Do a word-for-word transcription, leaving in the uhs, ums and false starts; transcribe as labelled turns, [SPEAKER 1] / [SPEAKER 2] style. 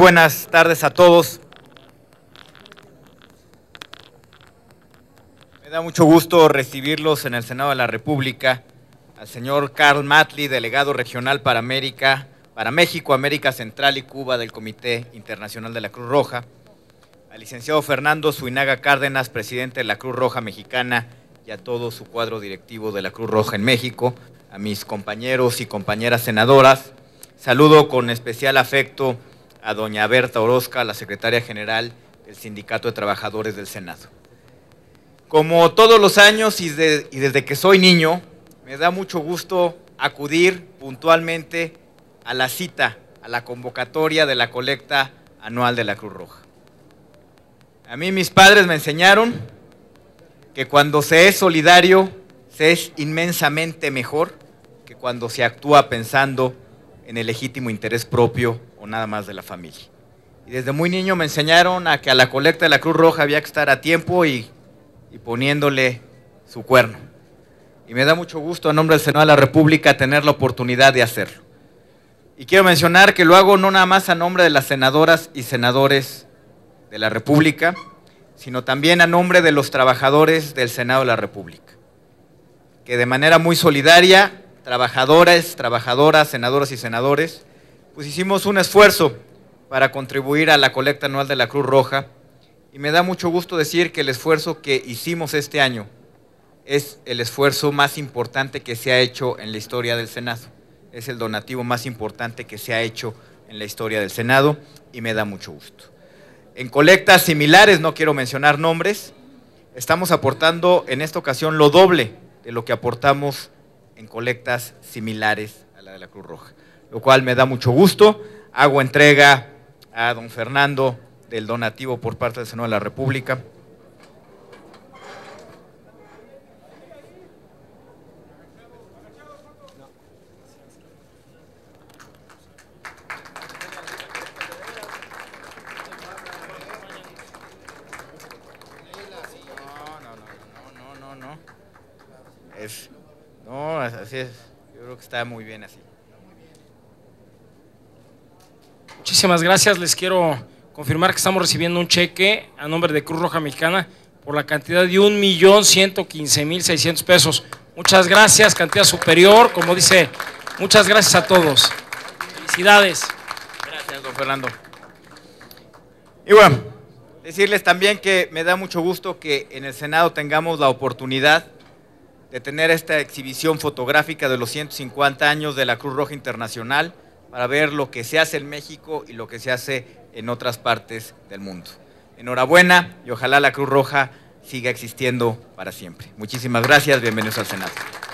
[SPEAKER 1] buenas tardes a todos. Me da mucho gusto recibirlos en el Senado de la República, al señor Carl Mattli, delegado regional para América, para México, América Central y Cuba del Comité Internacional de la Cruz Roja, al licenciado Fernando Zuinaga Cárdenas, presidente de la Cruz Roja Mexicana, y a todo su cuadro directivo de la Cruz Roja en México, a mis compañeros y compañeras senadoras. Saludo con especial afecto a doña Berta Orozca, la secretaria general del Sindicato de Trabajadores del Senado. Como todos los años y, de, y desde que soy niño, me da mucho gusto acudir puntualmente a la cita, a la convocatoria de la colecta anual de la Cruz Roja. A mí mis padres me enseñaron que cuando se es solidario, se es inmensamente mejor que cuando se actúa pensando en el legítimo interés propio o nada más de la familia. Y desde muy niño me enseñaron a que a la colecta de la Cruz Roja había que estar a tiempo y, y poniéndole su cuerno. Y me da mucho gusto, en nombre del Senado de la República, tener la oportunidad de hacerlo. Y quiero mencionar que lo hago no nada más a nombre de las senadoras y senadores de la República, sino también a nombre de los trabajadores del Senado de la República, que de manera muy solidaria, trabajadores, trabajadoras, senadoras y senadores, pues hicimos un esfuerzo para contribuir a la colecta anual de la Cruz Roja, y me da mucho gusto decir que el esfuerzo que hicimos este año es el esfuerzo más importante que se ha hecho en la historia del Senado, es el donativo más importante que se ha hecho en la historia del Senado, y me da mucho gusto. En colectas similares, no quiero mencionar nombres, estamos aportando en esta ocasión lo doble de lo que aportamos en colectas similares a la de la Cruz Roja, lo cual me da mucho gusto. Hago entrega a don Fernando del donativo por parte del Senado de la República. Es, no, así es, yo creo que está muy bien así.
[SPEAKER 2] Muchísimas gracias, les quiero confirmar que estamos recibiendo un cheque a nombre de Cruz Roja Mexicana por la cantidad de un millón ciento quince mil seiscientos pesos. Muchas gracias, cantidad superior, como dice, muchas gracias a todos. Felicidades.
[SPEAKER 1] Gracias, don Fernando. Y bueno, decirles también que me da mucho gusto que en el Senado tengamos la oportunidad de tener esta exhibición fotográfica de los ciento cincuenta años de la Cruz Roja Internacional para ver lo que se hace en México y lo que se hace en otras partes del mundo. Enhorabuena y ojalá la Cruz Roja siga existiendo para siempre. Muchísimas gracias, bienvenidos al Senado.